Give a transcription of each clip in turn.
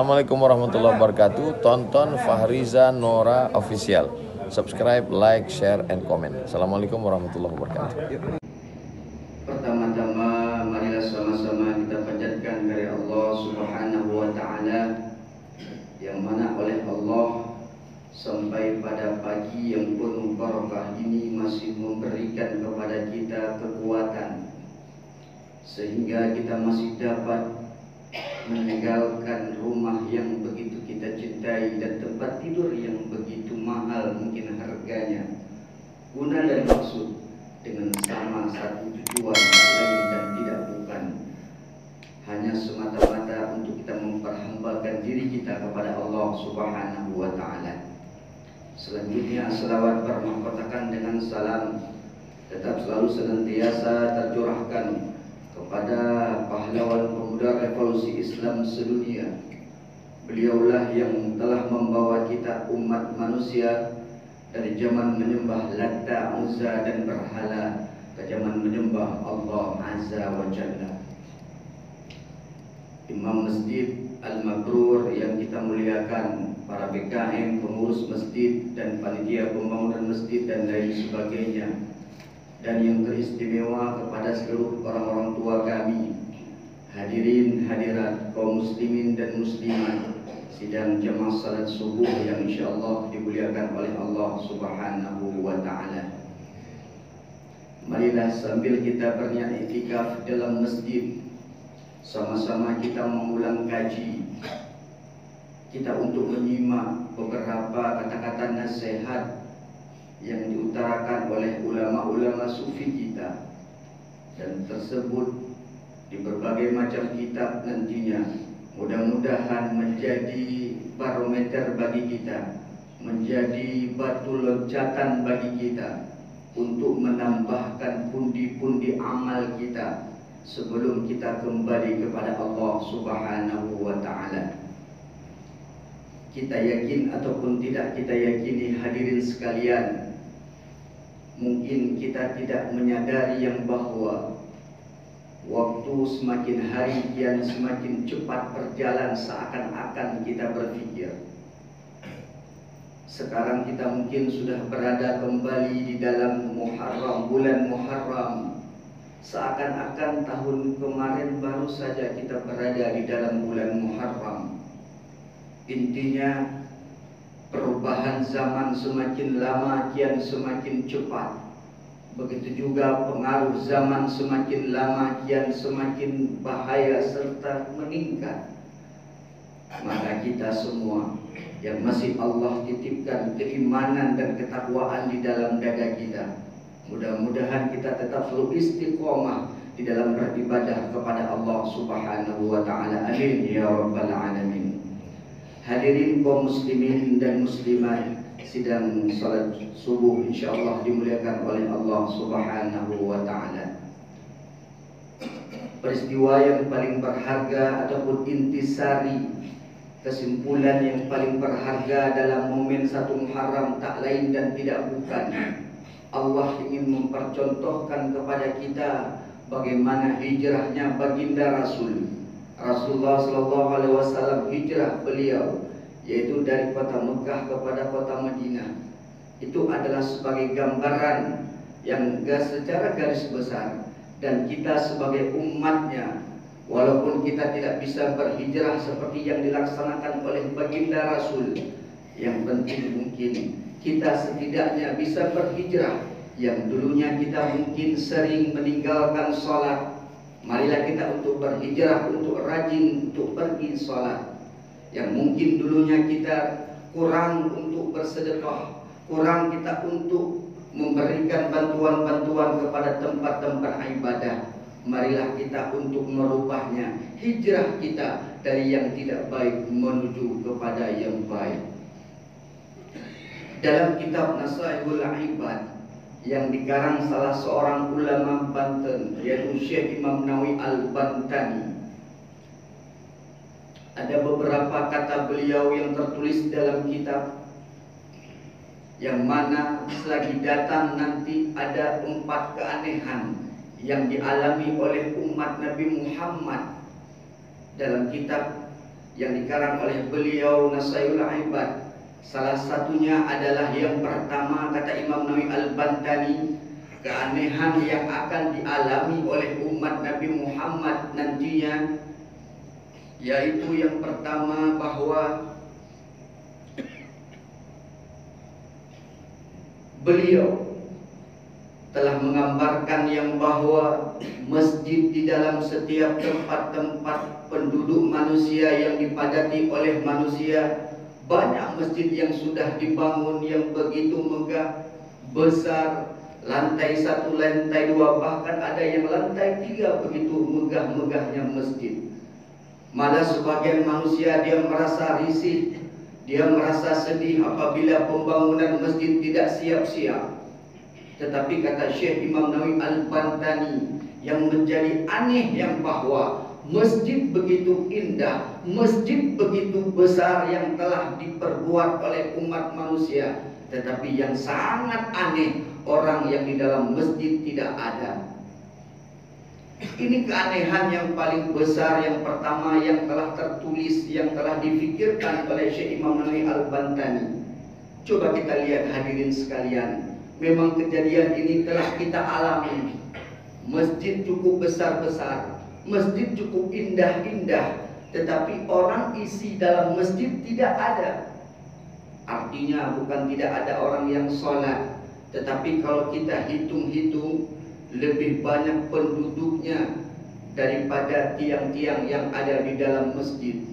Assalamualaikum warahmatullahi wabarakatuh. Tonton Fahriza Nora Official. Subscribe, like, share, and comment. Assalamualaikum warahmatullahi wabarakatuh. Pertama-tama marilah sama-sama kita panjatkan dari Allah Subhanahu wa Ta'ala, yang mana oleh Allah sampai pada pagi yang penuh barakah ini masih memberikan kepada kita kekuatan, sehingga kita masih dapat meninggalkan rumah yang begitu kita cintai dan tempat tidur yang begitu mahal mungkin harganya, guna dan maksud dengan sama satu tujuan lain dan tidak bukan hanya semata-mata untuk kita memperhambakan diri kita kepada Allah Subhanahu wa Ta'ala. Selanjutnya selawat bermahkotakan dengan salam tetap selalu senantiasa tercurahkan kepada pahlawan pemuda revolusi Islam sedunia. Beliaulah yang telah membawa kita umat manusia dari zaman menyembah Latta, Uzza dan berhala ke zaman menyembah Allah Azza wa Jalla. Imam Masjid Al-Mabrur yang kita muliakan, para BKM, pengurus masjid dan panitia pembangunan masjid dan lain sebagainya, dan yang teristimewa kepada seluruh orang-orang tua kami, hadirin hadirat kaum muslimin dan muslimat sidang jamaah salat subuh yang insyaallah dimuliakan oleh Allah Subhanahu wa Ta'ala. Marilah sambil kita berniat iktikaf dalam masjid, sama-sama kita mengulang kaji kita untuk menyimak beberapa kata-kata nasihat yang diutarakan oleh ulama-ulama sufi kita, dan tersebut di berbagai macam kitab nantinya mudah-mudahan menjadi barometer bagi kita, menjadi batu loncatan bagi kita untuk menambahkan pundi-pundi amal kita sebelum kita kembali kepada Allah Subhanahu wa Ta'ala. Kita yakin ataupun tidak kita yakini, hadirin sekalian, mungkin kita tidak menyadari yang bahwa waktu semakin hari kian semakin cepat berjalan, seakan-akan kita berpikir sekarang kita mungkin sudah berada kembali di dalam Muharram, bulan Muharram, seakan-akan tahun kemarin baru saja kita berada di dalam bulan Muharram. Intinya perubahan zaman semakin lama kian semakin cepat. Begitu juga pengaruh zaman semakin lama kian semakin bahaya serta meningkat. Maka kita semua yang masih Allah titipkan keimanan dan ketakwaan di dalam dada kita, mudah-mudahan kita tetap selalu istiqomah di dalam beribadah kepada Allah Subhanahu wa Ta'ala. Amin ya rabbal alamin. Hadirin kaum muslimin dan muslimat, sidang salat subuh insyaallah dimuliakan oleh Allah Subhanahu wa Ta'ala. Peristiwa yang paling berharga ataupun intisari, kesimpulan yang paling berharga dalam momen 1 Muharram tak lain dan tidak bukan, Allah ingin mempercontohkan kepada kita bagaimana hijrahnya baginda Rasulullah Sallallahu Alaihi Wasallam. Hijrah beliau yaitu dari kota Mekah kepada kota Madinah, itu adalah sebagai gambaran yang secara garis besar, dan kita sebagai umatnya, walaupun kita tidak bisa berhijrah seperti yang dilaksanakan oleh baginda Rasul, yang penting mungkin kita setidaknya bisa berhijrah. Yang dulunya kita mungkin sering meninggalkan sholat, marilah kita untuk berhijrah, untuk rajin untuk pergi sholat. Yang mungkin dulunya kita kurang untuk bersedekah, kurang kita untuk memberikan bantuan-bantuan kepada tempat-tempat ibadah, marilah kita untuk merubahnya. Hijrah kita dari yang tidak baik menuju kepada yang baik. Dalam kitab Nasaihul Ibad yang dikarang salah seorang ulama Banten, yaitu Syekh Imam Nawawi Al-Bantani, ada beberapa kata beliau yang tertulis dalam kitab, yang mana selagi datang nanti ada 4 keanehan yang dialami oleh umat Nabi Muhammad. Dalam kitab yang dikarang oleh beliau Nasaihul Ibad. Salah satunya adalah yang pertama, kata Imam Nawawi Al-Bantani, keanehan yang akan dialami oleh umat Nabi Muhammad nantinya, yaitu yang pertama bahwa beliau telah menggambarkan yang bahwa masjid di dalam setiap tempat-tempat penduduk manusia yang dipadati oleh manusia, banyak masjid yang sudah dibangun yang begitu megah, besar, lantai 1, lantai 2, bahkan ada yang lantai 3, begitu megah-megahnya masjid. Malah sebagian manusia dia merasa risih, dia merasa sedih apabila pembangunan masjid tidak siap-siap. Tetapi kata Syekh Imam Nawawi Al-Bantani, yang menjadi aneh yang bahwa masjid begitu indah, masjid begitu besar yang telah diperbuat oleh umat manusia, tetapi yang sangat aneh, orang yang di dalam masjid tidak ada. Ini keanehan yang paling besar yang pertama yang telah tertulis, yang telah difikirkan oleh Syekh Imam Nawawi Al-Bantani. Coba kita lihat hadirin sekalian, memang kejadian ini telah kita alami. Masjid cukup besar-besar, masjid cukup indah-indah, tetapi orang isi dalam masjid tidak ada. Artinya bukan tidak ada orang yang sholat, tetapi kalau kita hitung-hitung, lebih banyak penduduknya daripada tiang-tiang yang ada di dalam masjid.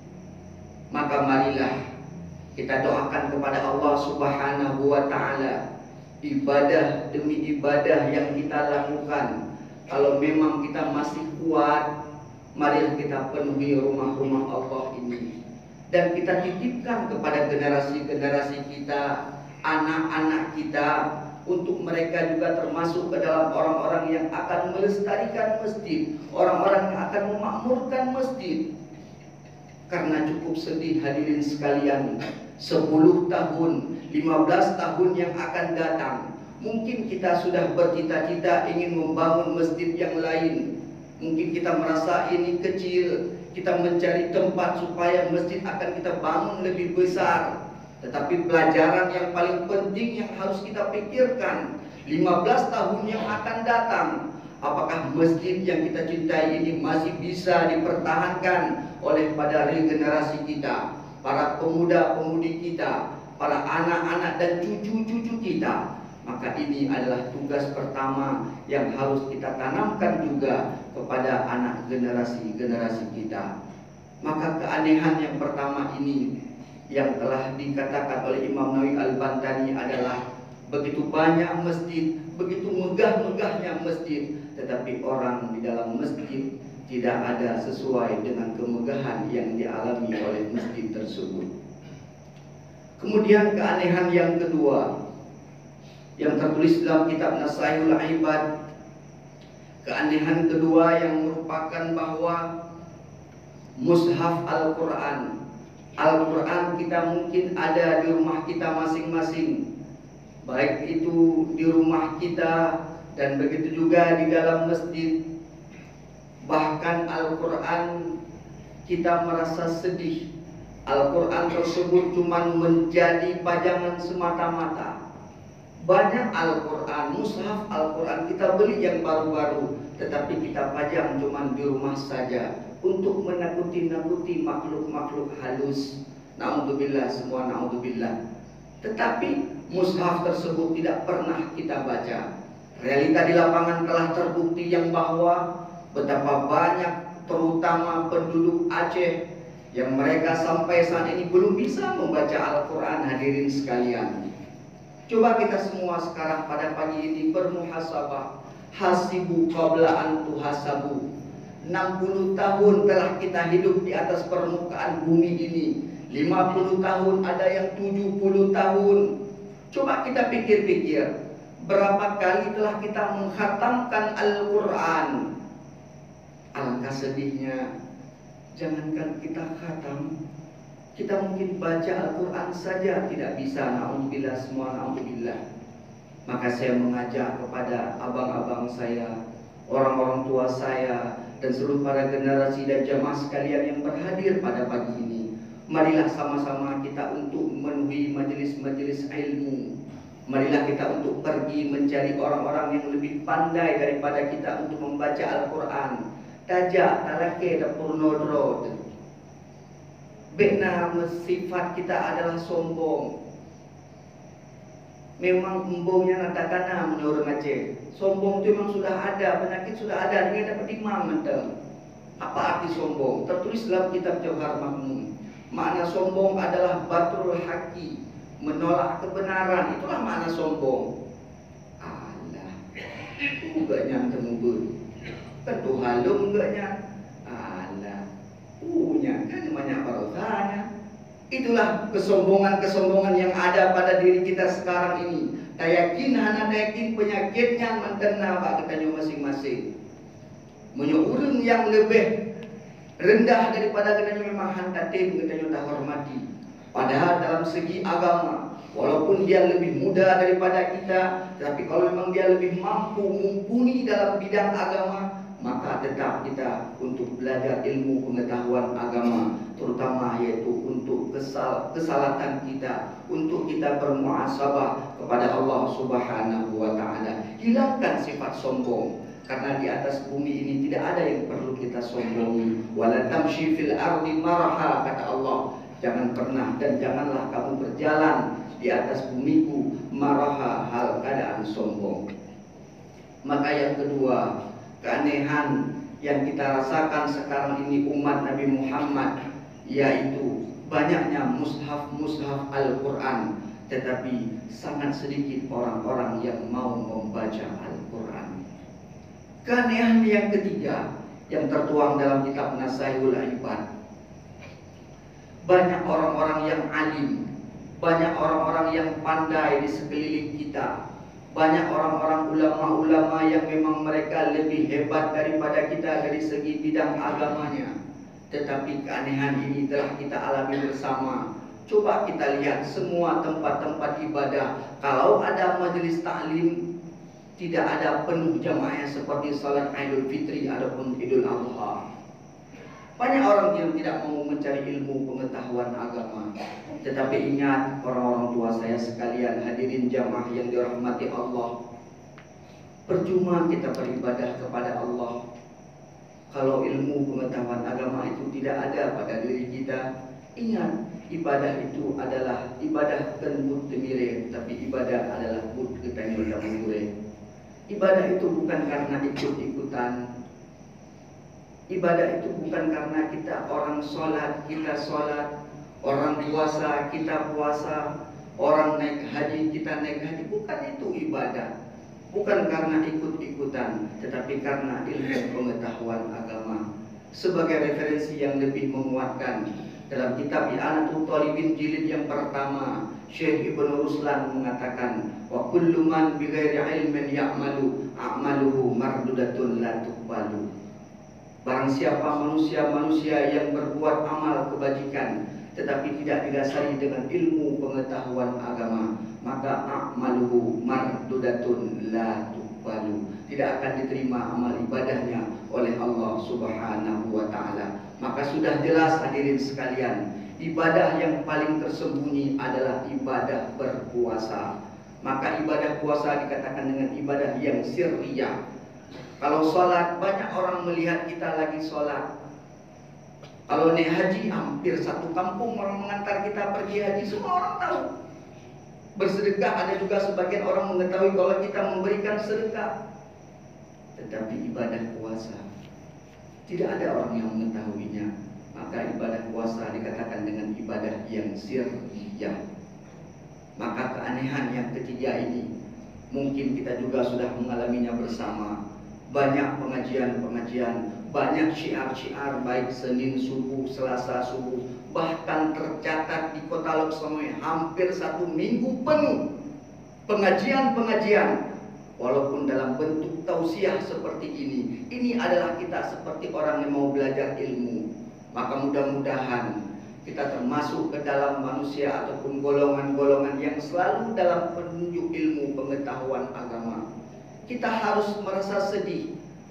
Maka marilah kita doakan kepada Allah Subhanahu wa Ta'ala, ibadah demi ibadah yang kita lakukan, kalau memang kita masih kuat, marilah kita penuhi rumah-rumah Allah ini, dan kita titipkan kepada generasi-generasi kita, anak-anak kita, untuk mereka juga termasuk ke dalam orang-orang yang akan melestarikan masjid, orang-orang yang akan memakmurkan masjid. Karena cukup sedih hadirin sekalian, 10 tahun, 15 tahun yang akan datang, mungkin kita sudah bercita-cita ingin membangun masjid yang lain. Mungkin kita merasa ini kecil, kita mencari tempat supaya masjid akan kita bangun lebih besar. Tetapi pelajaran yang paling penting yang harus kita pikirkan, 15 tahun yang akan datang, apakah masjid yang kita cintai ini masih bisa dipertahankan oleh pada regenerasi kita, para pemuda-pemudi kita, para anak-anak dan cucu-cucu kita. Maka ini adalah tugas pertama yang harus kita tanamkan juga kepada anak generasi-generasi kita. Maka keanehan yang pertama ini yang telah dikatakan oleh Imam Nawawi Al-Bantani adalah begitu banyak masjid, begitu megah-megahnya masjid, tetapi orang di dalam masjid tidak ada sesuai dengan kemegahan yang dialami oleh masjid tersebut. Kemudian keanehan yang kedua yang tertulis dalam kitab Nasaihul Ibad, keanehan kedua yang merupakan bahwa mushaf Al-Quran, Al-Quran kita mungkin ada di rumah kita masing-masing, baik itu di rumah kita dan begitu juga di dalam masjid. Bahkan Al-Quran kita merasa sedih, Al-Quran tersebut cuma menjadi pajangan semata-mata. Banyak Al-Quran, mushaf Al-Quran kita beli yang baru-baru, tetapi kita pajang cuma di rumah saja untuk menakuti-nakuti makhluk-makhluk halus. Na'udzubillah, semua na'udzubillah. Tetapi mushaf tersebut tidak pernah kita baca. Realita di lapangan telah terbukti yang bahwa betapa banyak terutama penduduk Aceh yang mereka sampai saat ini belum bisa membaca Al-Quran. Hadirin sekalian, coba kita semua sekarang pada pagi ini bermuhasabah. Hasibu qabla an tuhasabu. 60 tahun telah kita hidup di atas permukaan bumi ini. 50 tahun, ada yang 70 tahun. Coba kita pikir-pikir, berapa kali telah kita menghatamkan Al-Quran. Alangkah sedihnya, jangankan kita khatam, kita mungkin baca Al-Quran saja tidak bisa. Na'udzubillah, semua na'udzubillah. Maka saya mengajak kepada abang-abang saya, orang-orang tua saya, dan seluruh para generasi dan jamaah sekalian yang berhadir pada pagi ini. Marilah sama-sama kita untuk memenuhi majelis-majelis ilmu. Marilah kita untuk pergi mencari orang-orang yang lebih pandai daripada kita untuk membaca Al-Quran. Tajak, talake, dan purnodro. Bena sifat kita adalah sombong. Memang embungnya natakana menurut Aceh. Sombong itu memang sudah ada, penyakit sudah ada, dia dapat imam mentang. Apa arti sombong? Tertulis dalam kitab Jauhar Maknun. Makna sombong adalah batrul haqi, menolak kebenaran. Itulah makna sombong. Alah, uganya temubur. Tentu halum uganya. Alah, punya kan banyak barokahnya. Itulah kesombongan-kesombongan yang ada pada diri kita sekarang ini. Tayakin hana tayakin penyakitnya mantena pak katanya masing-masing. Menyuruh yang lebih rendah daripada katanya memang hantatim katanya tak hormati. Padahal dalam segi agama, walaupun dia lebih muda daripada kita, tapi kalau memang dia lebih mampu mumpuni dalam bidang agama, maka tetap kita untuk belajar ilmu pengetahuan agama, terutama yaitu untuk kesalatan kita, untuk kita bermuhasabah kepada Allah Subhanahu wa taala. Hilangkan sifat sombong, karena di atas bumi ini tidak ada yang perlu kita sombongi. Wala tamshi fil ardi maraha, kata Allah. Jangan pernah dan janganlah kamu berjalan di atas bumiku maraha, hal keadaan sombong. Maka yang kedua, keanehan yang kita rasakan sekarang ini umat Nabi Muhammad, yaitu banyaknya mushaf Al-Quran, tetapi sangat sedikit orang-orang yang mau membaca Al-Quran. Keanehan yang ketiga yang tertuang dalam kitab Nasaihul Ibad, banyak orang-orang yang alim, banyak orang-orang yang pandai di sekeliling kita, banyak orang-orang ulama-ulama yang memang mereka lebih hebat daripada kita dari segi bidang agamanya. Tetapi keanehan ini telah kita alami bersama. Coba kita lihat semua tempat-tempat ibadah. Kalau ada majelis taklim, tidak ada penuh jamaahnya seperti salat Idul Fitri ataupun Idul Adha. Banyak orang yang tidak mau mencari ilmu pengetahuan agama. Tetapi ingat orang-orang tua saya sekalian, hadirin jamaah yang dirahmati Allah, percuma kita beribadah kepada Allah kalau ilmu pengetahuan agama itu tidak ada pada diri kita. Ingat, ibadah itu adalah ibadah kenbut temire, tapi ibadah adalah but ketanya damure. Ibadah itu bukan karena ikut-ikutan. Ibadah itu bukan karena kita orang sholat, kita sholat, orang puasa, kita puasa, orang naik haji, kita naik haji. Bukan itu ibadah. Bukan karena ikut-ikutan, tetapi karena ilmu pengetahuan agama. Sebagai referensi yang lebih menguatkan, dalam kitab I'anatul Talibin jilid yang pertama, Syekh Ibnu Ruslan mengatakan, wa kullu man bighairi ilmin ya'malu a'maluhu mardudatun la tuqbalu. Barang siapa manusia-manusia yang berbuat amal kebajikan tetapi tidak didasari dengan ilmu pengetahuan agama, maka a'maluhu mardudatun la tuqbalu. Tidak akan diterima amal ibadahnya oleh Allah Subhanahu wa taala. Maka sudah jelas hadirin sekalian, ibadah yang paling tersembunyi adalah ibadah berpuasa. Maka ibadah puasa dikatakan dengan ibadah yang sirriyah. Kalau sholat, banyak orang melihat kita lagi sholat. Kalau naik haji, hampir satu kampung orang mengantar kita pergi haji, semua orang tahu. Bersedekah, ada juga sebagian orang mengetahui kalau kita memberikan sedekah. Tetapi ibadah puasa, tidak ada orang yang mengetahuinya. Maka ibadah puasa dikatakan dengan ibadah yang sirriyah. Maka keanehan yang ketiga ini mungkin kita juga sudah mengalaminya bersama. Banyak pengajian-pengajian, banyak syiar-syiar, baik Senin subuh, Selasa subuh, bahkan tercatat di Kota Loksamaya hampir 1 minggu penuh pengajian-pengajian. Walaupun dalam bentuk tausiah seperti ini adalah kita seperti orang yang mau belajar ilmu. Maka mudah-mudahan kita termasuk ke dalam manusia ataupun golongan-golongan yang selalu dalam penunjuk ilmu pengetahuan agama. Kita harus merasa sedih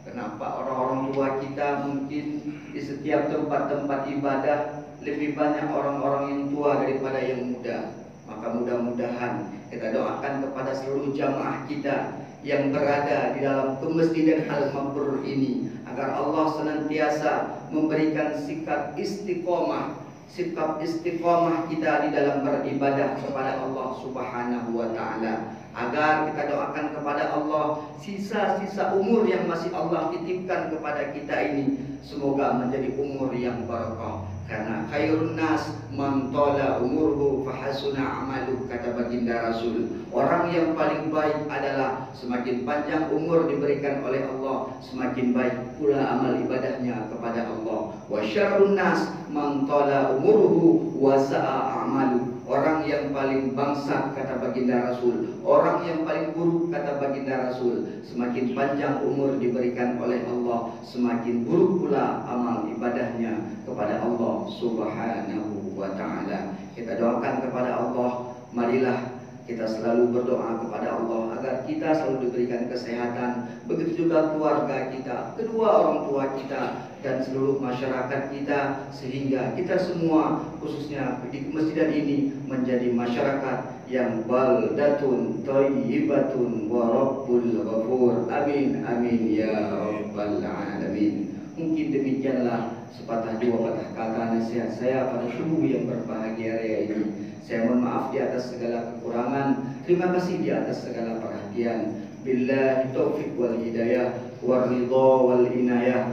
Kenapa orang-orang tua kita mungkin di setiap tempat-tempat ibadah lebih banyak orang-orang yang tua daripada yang muda. Maka mudah-mudahan kita doakan kepada seluruh jamaah kita yang berada di dalam Masjid Al-Mabrur ini, agar Allah senantiasa memberikan sikap istiqomah kita di dalam beribadah kepada Allah Subhanahu wa taala. Agar kita doakan kepada Allah sisa-sisa umur yang masih Allah titipkan kepada kita ini, semoga menjadi umur yang barakah. Karena khairun nas man tala umurhu fahasuna amaluh, kata baginda Rasul. Orang yang paling baik adalah semakin panjang umur diberikan oleh Allah, semakin baik pula amal ibadahnya kepada Allah. Wa syarrun nas man tala umurhu wa sa'a amaluh. Orang yang paling bangsat, kata baginda Rasul, orang yang paling buruk, kata baginda Rasul, semakin panjang umur diberikan oleh Allah, semakin buruk pula amal ibadahnya kepada Allah Subhanahu wa ta'ala. Kita doakan kepada Allah, marilah kita selalu berdoa kepada Allah agar kita selalu diberikan kesehatan, begitu juga keluarga kita, kedua orang tua kita, dan seluruh masyarakat kita, sehingga kita semua khususnya di masjid ini menjadi masyarakat yang baldatun thayyibatun wa rabbul ghafur. Amin amin ya rabbal alamin. Mungkin demikianlah sepatah dua patah kata nasihat saya pada subuh yang berbahagia raya ini. Saya mohon maaf di atas segala kekurangan. Terima kasih di atas segala perhatian. Billahi taufiq wal hidayah wal ridha wal inayah.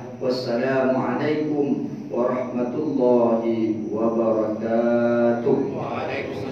Wassalamualaikum warahmatullahi wabarakatuh.